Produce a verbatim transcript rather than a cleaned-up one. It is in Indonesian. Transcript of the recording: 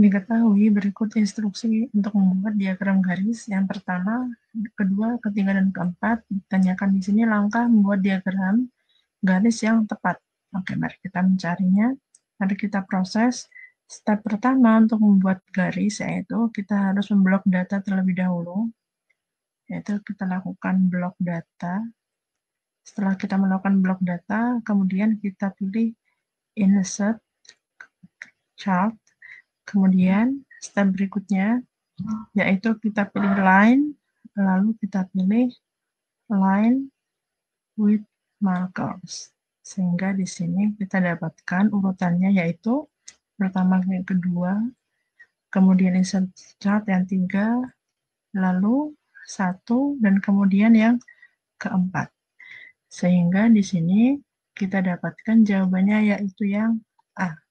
Diketahui berikut instruksi untuk membuat diagram garis. Yang pertama, kedua, ketiga, dan keempat. Ditanyakan di sini langkah membuat diagram garis yang tepat. Oke, mari kita mencarinya. Mari kita proses. Step pertama untuk membuat garis, yaitu kita harus memblok data terlebih dahulu. Yaitu kita lakukan blok data. Setelah kita melakukan blok data, kemudian kita pilih insert chart. Kemudian step berikutnya yaitu kita pilih line, lalu kita pilih line with markers. Sehingga di sini kita dapatkan urutannya yaitu pertama yang kedua, kemudian insert chart yang tiga, lalu satu, dan kemudian yang keempat. Sehingga di sini kita dapatkan jawabannya yaitu yang A.